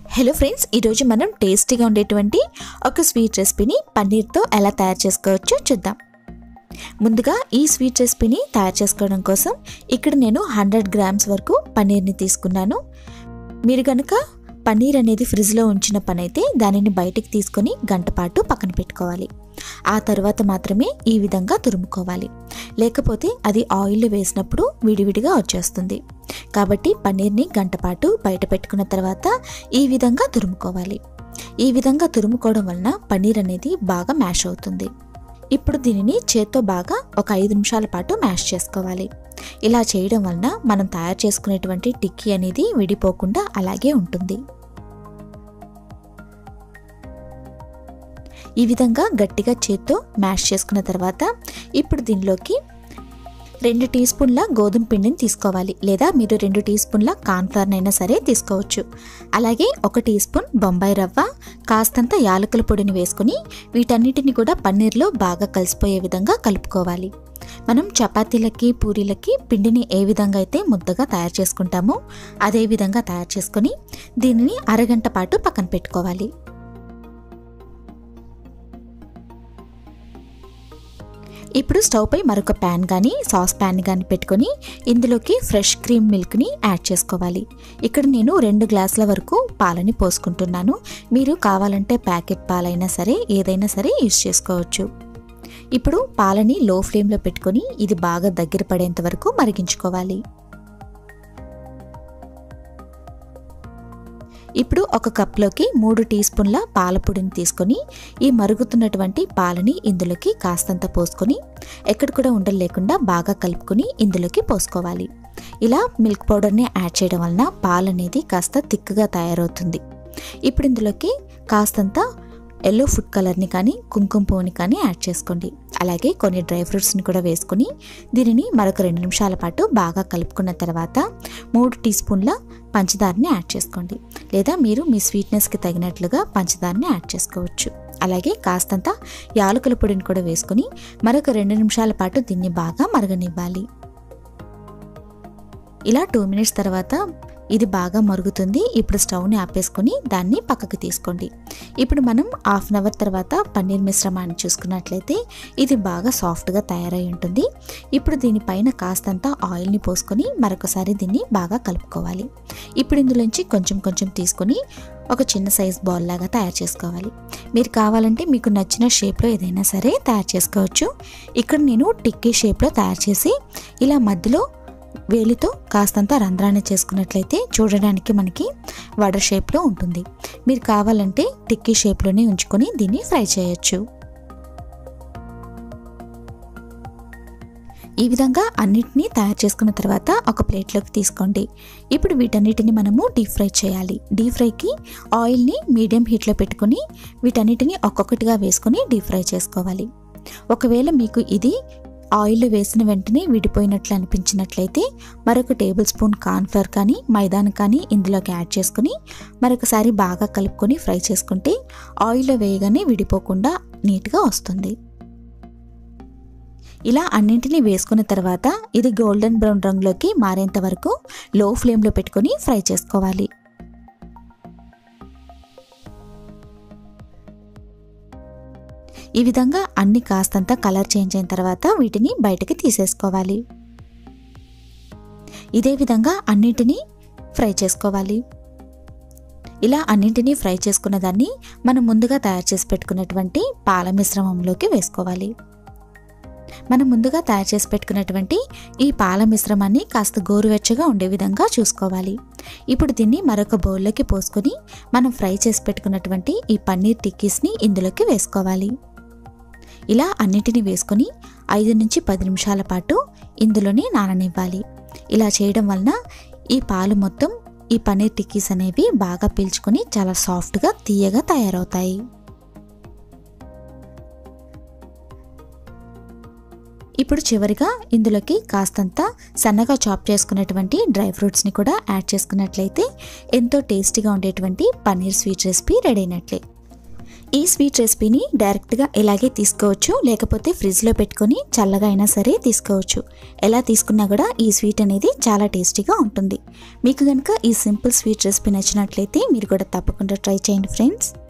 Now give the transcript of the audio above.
Hello friends, ఈరోజు మనం టేస్టీగా ఉండేటువంటి ఒక స్వీట్ రెసిపీని పన్నీర్తో ఎలా తయారు చేసుకోవచ్చో చూద్దాం. ముందుగా ఈ స్వీట్ రెసిపీని తయారు చేసుకోవడం కోసం ఇక్కడ నేను 100 గ్రామ్స్ వరకు పన్నీర్ని తీసుకున్నాను. మీరు కనుక పన్నీర్ అనేది ఫ్రిడ్జ్లో ఉంచిన పనైతే దానిని బయటికి తీసుకొని గంట పాటు పక్కన పెట్టుకోవాలి. ఆ తర్వాత మాత్రమే ఈ విధంగా తురుముకోవాలి, లేకపోతే అది ఆయిల్లో వేసినప్పుడు విడివిడిగా వచ్చేస్తుంది. కాబట్టి పన్నీర్ని గంట పాటు బయట పెట్టుకున్న తర్వాత ఈ విధంగా తురుముకోవాలి. ఈ విధంగా తురుముకోవడం వలన పన్నీర్ అనేది బాగా మ్యాష్ అవుతుంది. ఇప్పుడు దీనిని చేత్తో బాగా ఒక 5 నిమిషాల పాటు మ్యాష్ చేసుకోవాలి. ఇలా చేయడం వలన మనం తయారు చేసుకునేటువంటి టిక్కీ అనేది విడిపోకుండా అలాగే ఉంటుంది. ఈ విధంగా గట్టిగా చేత్తో మ్యాష్ చేసుకున్న తర్వాత ఇప్పుడు దీనిలోకి 2 టీ స్పూన్ల గోధుమ పిండిని తీసుకోవాలి, లేదా మీరు 2 టీ స్పూన్ల కార్న్ఫ్లవర్ అయినా సరే తీసుకోవచ్చు. అలాగే 1 టీ స్పూన్ బొంబాయి రవ్వ, కాస్తంత యాలకుల పొడిని వేసుకుని వీటన్నిటిని కూడా పన్నీర్లో బాగా కలిసిపోయే విధంగా కలుపుకోవాలి. మనం చపాతీలకి, పూరీలకి పిండిని ఏ విధంగా అయితే ముద్దగా తయారు చేసుకుంటామో అదే విధంగా తయారు చేసుకొని దీనిని అరగంట పాటు పక్కన పెట్టుకోవాలి. ఇప్పుడు స్టవ్ పై మరొక ప్యాన్ కానీ సాస్ ప్యాన్ కానీ పెట్టుకొని ఇందులోకి ఫ్రెష్ క్రీమ్ మిల్క్ని యాడ్ చేసుకోవాలి. ఇక్కడ నేను 2 గ్లాసుల వరకు పాలని పోసుకుంటున్నాను. మీరు కావాలంటే ప్యాకెట్ పాలైనా సరే ఏదైనా సరే యూజ్ చేసుకోవచ్చు. ఇప్పుడు పాలని లో ఫ్లేమ్లో పెట్టుకొని ఇది బాగా దగ్గర పడేంత వరకు మరిగించుకోవాలి. ఇప్పుడు ఒక కప్లోకి 3 టీ స్పూన్ల పాల పొడిని తీసుకొని ఈ మరుగుతున్నటువంటి పాలని ఇందులోకి కాస్తంత పోసుకొని ఎక్కడ కూడా ఉండలు లేకుండా బాగా కలుపుకొని ఇందులోకి పోసుకోవాలి. ఇలా మిల్క్ పౌడర్ని యాడ్ చేయడం వలన పాలు అనేది కాస్త థిక్గా తయారవుతుంది. ఇప్పుడు ఇందులోకి కాస్తంత ఎల్లో ఫుడ్ కలర్ని కానీ కుంకుమ పువ్వుని కానీ యాడ్ చేసుకోండి. అలాగే కొన్ని డ్రై ఫ్రూట్స్ని కూడా వేసుకుని దీనిని మరొక 2 నిమిషాల పాటు బాగా కలుపుకున్న తర్వాత 3 టీ స్పూన్ల పంచదారని యాడ్ చేసుకోండి, లేదా మీరు మీ స్వీట్నెస్కి తగినట్లుగా పంచదారని యాడ్ చేసుకోవచ్చు. అలాగే కాస్తంత యాలకుల పొడిని కూడా వేసుకుని మరొక 2 నిమిషాల పాటు దీన్ని బాగా మరగనివ్వాలి. ఇలా 2 మినిట్స్ తర్వాత ఇది బాగా మరుగుతుంది. ఇప్పుడు స్టవ్ని ఆపేసుకొని దాన్ని పక్కకు తీసుకోండి. ఇప్పుడు మనం 1/2 అవర్ తర్వాత పన్నీర్ మిశ్రమాన్ని చూసుకున్నట్లయితే ఇది బాగా సాఫ్ట్గా తయారై ఉంటుంది. ఇప్పుడు దీనిపైన కాస్తంత ఆయిల్ని పోసుకొని మరొకసారి దీన్ని బాగా కలుపుకోవాలి. ఇప్పుడు ఇందులోంచి కొంచెం కొంచెం తీసుకొని ఒక చిన్న సైజ్ బాల్ లాగా తయారు చేసుకోవాలి. మీరు కావాలంటే మీకు నచ్చిన షేప్లో ఏదైనా సరే తయారు చేసుకోవచ్చు. ఇక్కడ నేను టిక్కీ షేప్లో తయారు చేసి ఇలా మధ్యలో వేలితో కాస్తంత రంధ్రాన్ని చేసుకున్నట్లయితే చూడడానికి మనకి వడ షేప్లో ఉంటుంది. మీరు కావాలంటే టిక్కీ షేప్లోనే ఉంచుకొని దీన్ని ఫ్రై చేయొచ్చు. ఈ విధంగా అన్నిటినీ తయారు చేసుకున్న తర్వాత ఒక ప్లేట్లోకి తీసుకోండి. ఇప్పుడు వీటన్నిటిని మనము డీప్ ఫ్రై చేయాలి. డీప్ ఫ్రైకి ఆయిల్ని మీడియం హీట్లో పెట్టుకుని వీటన్నిటిని ఒక్కొక్కటిగా వేసుకొని డీప్ ఫ్రై చేసుకోవాలి. ఒకవేళ మీకు ఇది ఆయిల్లో వేసిన వెంటనే విడిపోయినట్లు అనిపించినట్లయితే మరొక టేబుల్ స్పూన్ కార్న్ఫ్లవర్ కానీ మైదాను కానీ ఇందులోకి యాడ్ చేసుకుని మరొకసారి బాగా కలుపుకొని ఫ్రై చేసుకుంటే ఆయిల్లో వేయగానే విడిపోకుండా నీట్గా వస్తుంది. ఇలా అన్నింటినీ వేసుకున్న తర్వాత ఇది గోల్డెన్ బ్రౌన్ రంగులోకి మారేంత వరకు లో ఫ్లేమ్లో పెట్టుకొని ఫ్రై చేసుకోవాలి. ఈ విధంగా అన్ని కాస్తంత కలర్ చేంజ్ అయిన తర్వాత వీటిని బయటకి తీసేసుకోవాలి. ఇదే విధంగా అన్నింటినీ ఫ్రై చేసుకోవాలి. ఇలా అన్నింటినీ ఫ్రై చేసుకున్న దాన్ని మనం ముందుగా తయారు చేసి పెట్టుకున్నటువంటి పాల మిశ్రమంలోకి వేసుకోవాలి. మనం ముందుగా తయారు చేసి పెట్టుకున్నటువంటి ఈ పాల మిశ్రమాన్ని కాస్త గోరువెచ్చగా ఉండే విధంగా చూసుకోవాలి. ఇప్పుడు దీన్ని మరొక బౌల్లోకి పోసుకొని మనం ఫ్రై చేసి పెట్టుకున్నటువంటి ఈ పన్నీర్ టిక్కీస్ని ఇందులోకి వేసుకోవాలి. ఇలా అన్నిటిని వేసుకొని 5 నుంచి 10 నిమిషాల పాటు ఇందులోనే నాననివ్వాలి. ఇలా చేయడం వలన ఈ పాలు మొత్తం ఈ పన్నీర్ టిక్కీస్ అనేవి బాగా పీల్చుకొని చాలా సాఫ్ట్గా తీయగా తయారవుతాయి. ఇప్పుడు చివరిగా ఇందులోకి కాస్తంత సన్నగా చాప్ చేసుకున్నటువంటి డ్రై ఫ్రూట్స్ని కూడా యాడ్ చేసుకున్నట్లయితే ఎంతో టేస్టీగా ఉండేటువంటి పన్నీర్ స్వీట్ రెసిపీ రెడీ అయినట్లే. ఈ స్వీట్ రెసిపీని డైరెక్ట్గా ఇలాగే తీసుకోవచ్చు, లేకపోతే ఫ్రిడ్జ్లో పెట్టుకొని చల్లగా అయినా సరే తీసుకోవచ్చు. ఎలా తీసుకున్నా కూడా ఈ స్వీట్ అనేది చాలా టేస్టీగా ఉంటుంది. మీకు కనుక ఈ సింపుల్ స్వీట్ రెసిపీ నచ్చినట్లయితే మీరు కూడా తప్పకుండా ట్రై చేయండి ఫ్రెండ్స్.